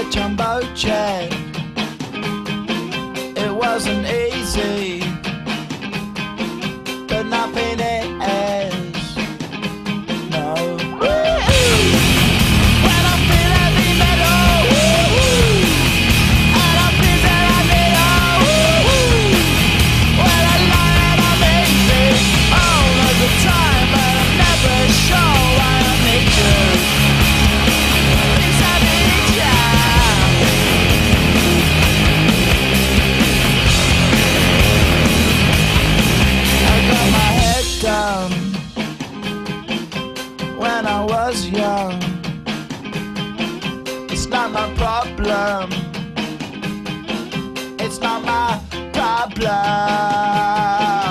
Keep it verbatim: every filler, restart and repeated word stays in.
a jumbo jet. It wasn't easy, but nothing is. No. When I feel heavy metal, and I feel that I need all. When I lie and I'm easy all of the time, but I'm never sure why I need you. Because I need you. I got my head down when I was young. It's not my problem. It's not my problem.